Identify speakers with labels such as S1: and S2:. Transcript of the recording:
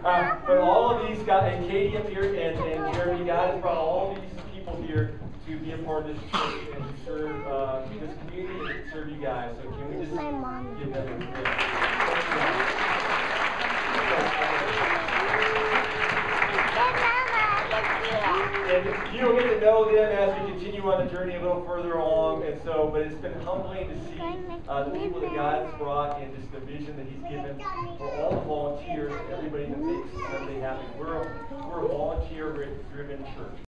S1: But all of these guys, and Katie up here, and Jeremy, God has brought all of these people here to be a part of this church and to serve this community and to serve you guys. So can we just give them a And you'll get to know them as we continue on the journey a little further along, and so, but it's been humbling to see the people that God has brought and just the vision that He's given for all the volunteers and everybody that makes Sunday happen. We're a volunteer-driven church.